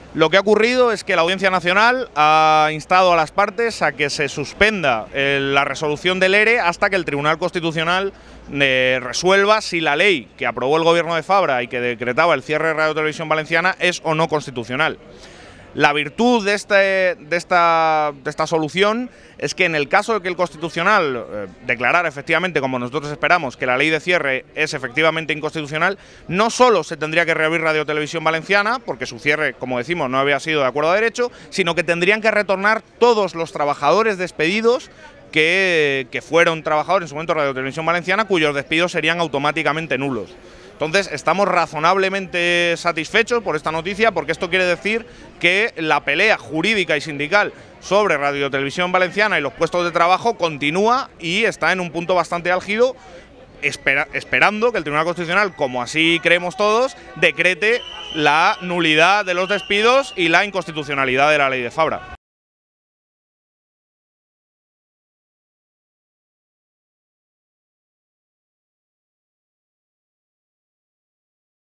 Lo que ha ocurrido es que la Audiencia Nacional ha instado a las partes a que se suspenda la resolución del ERE hasta que el Tribunal Constitucional resuelva si la ley que aprobó el Gobierno de Fabra y que decretaba el cierre de Radio Televisión Valenciana es o no constitucional. La virtud de esta solución es que en el caso de que el Constitucional declarara efectivamente, como nosotros esperamos, que la ley de cierre es efectivamente inconstitucional, no solo se tendría que reabrir Radio Televisión Valenciana, porque su cierre, como decimos, no había sido de acuerdo a derecho, sino que tendrían que retornar todos los trabajadores despedidos que fueron trabajadores en su momento de Radio Televisión Valenciana, cuyos despidos serían automáticamente nulos. Entonces, estamos razonablemente satisfechos por esta noticia, porque esto quiere decir que la pelea jurídica y sindical sobre Radio Televisión Valenciana y los puestos de trabajo continúa y está en un punto bastante álgido, esperando que el Tribunal Constitucional, como así creemos todos, decrete la nulidad de los despidos y la inconstitucionalidad de la ley de Fabra.